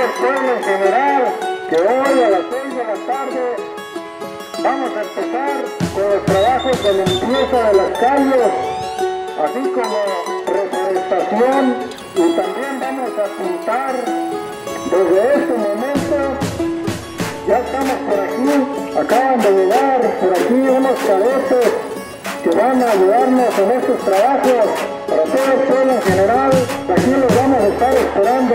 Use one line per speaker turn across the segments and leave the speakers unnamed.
el pueblo en general que hoy a las 6 de la tarde vamos a empezar con los trabajos de limpieza de las calles, así como reforestación, y también vamos a pintar desde este momento. Ya estamos por aquí, acaban de llegar por aquí unos cadetes que van a ayudarnos en estos trabajos. Para todo el pueblo en general, aquí los vamos a estar esperando.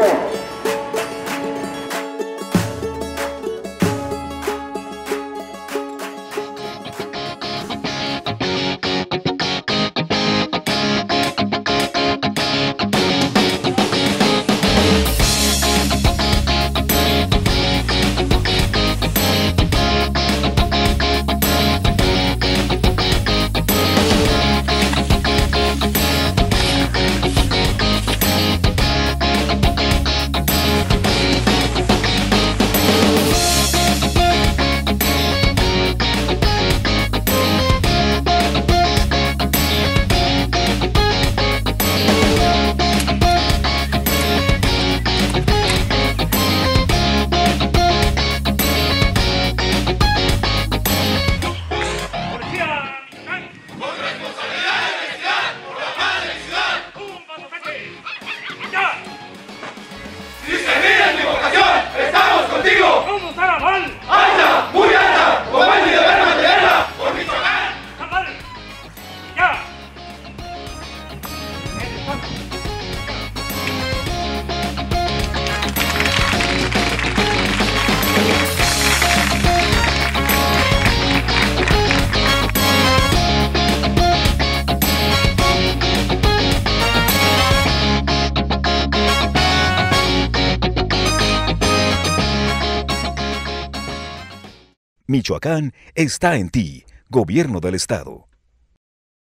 Michoacán está en ti, Gobierno del Estado.